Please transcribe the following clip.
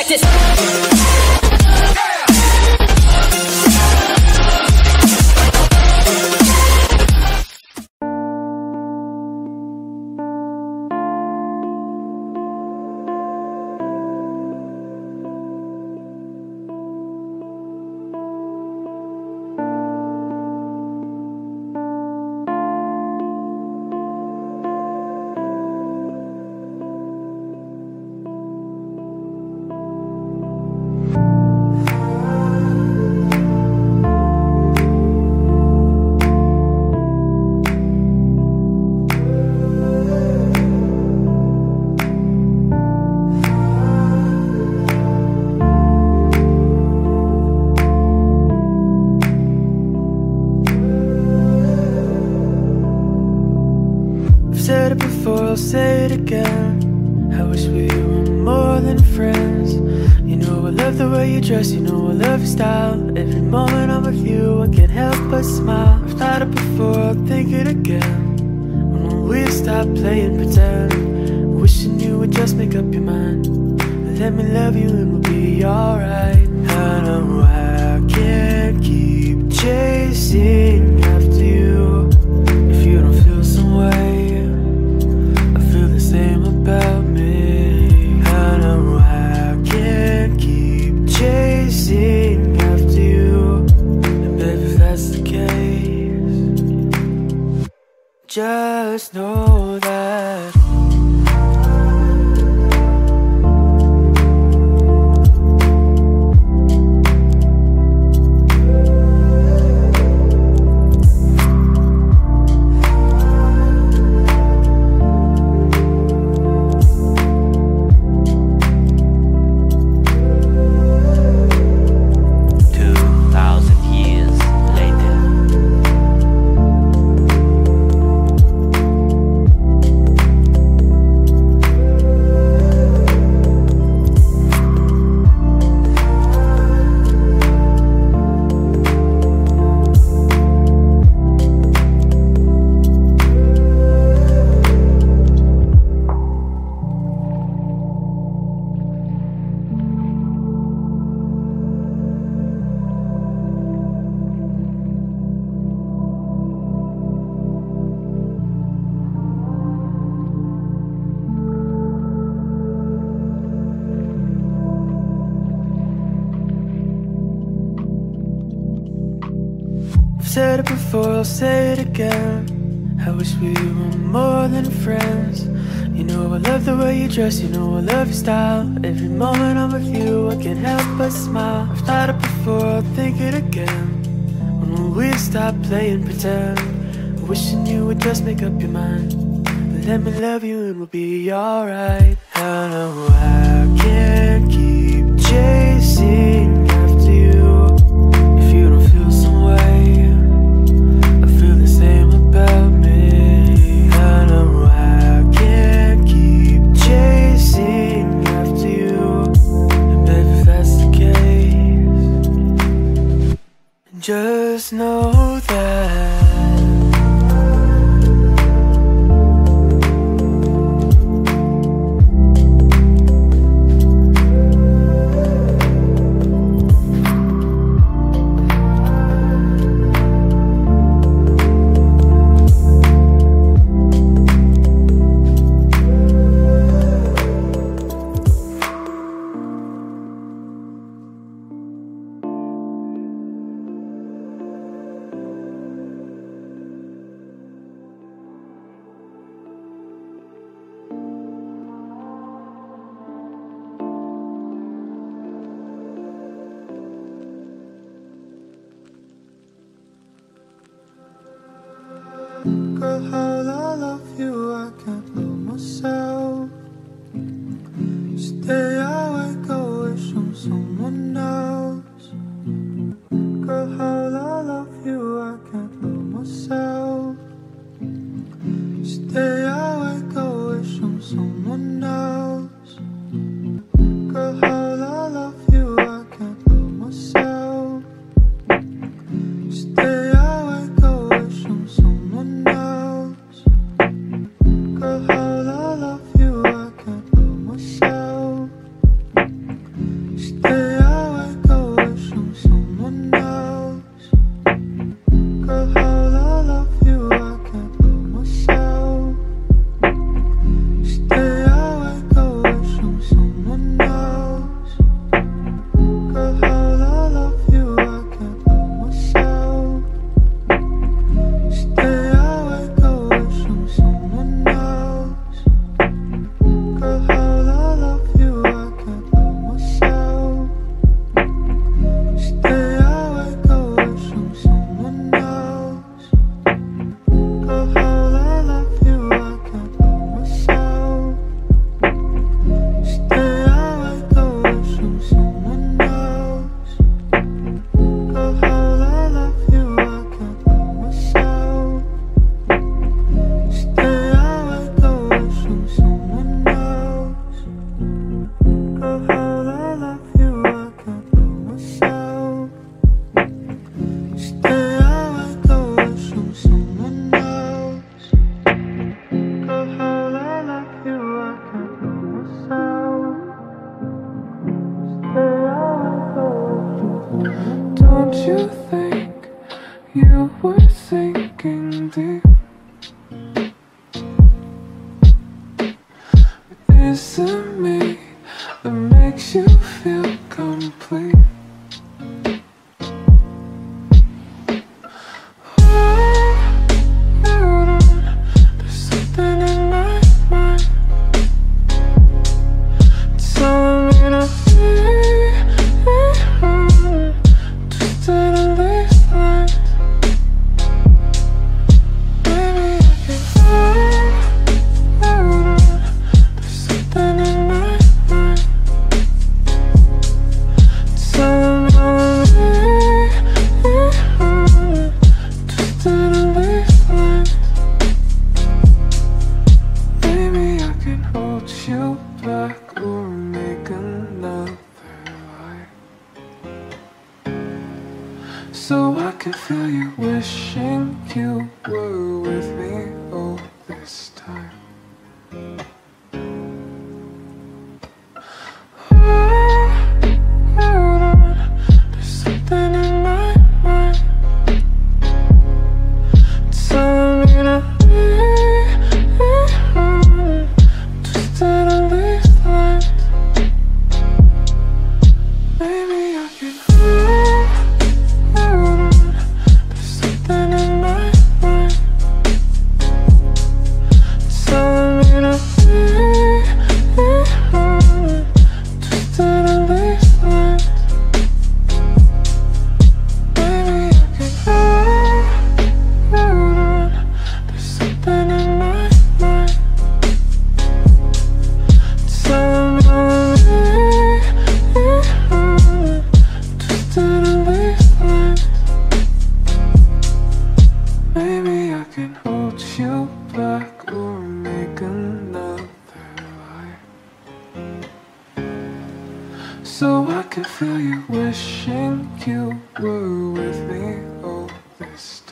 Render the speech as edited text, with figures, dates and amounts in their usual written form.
this. Said it before, I'll say it again. I wish we were more than friends. You know I love the way you dress, you know I love your style. Every moment I'm with you, I can't help but smile. I've thought it before, I'll think it again. When will we stop playing pretend? Wishing you would just make up your mind. Let me love you and we'll be alright. I know I can't keep chasing after you if you don't feel some way. Same about me. I know I can't keep chasing after you. And baby, if that's the case, just know that said it before, I'll say it again. I wish we were more than friends. You know I love the way you dress, you know I love your style. Every moment I'm with you, I can't help but smile. I've thought it before, I'll think it again. When will we stop playing pretend? Wishing you would just make up your mind. Let me love you and we'll be alright. I know I can't keep chasing after you if you don't feel some way. About me, I know I can't keep chasing after you. And baby, if that's the case, just know that girl, how I love you, I can't love myself. Stay awake, I wish on someone else. Girl, how I love you, I can't love myself. Stay awake, I wish on someone else. Girl, how I love you, I can't love myself. Stay awake, I wish on someone else. Girl, how I love you, I can't love myself. Is it me that makes you feel complete? So I can feel you wishing you were with me all this time. Hold on, there's something in my mind telling me to leave on, twisted a leaf line. Maybe I can you back or make another lie, so I can feel you wishing you were with me all this time.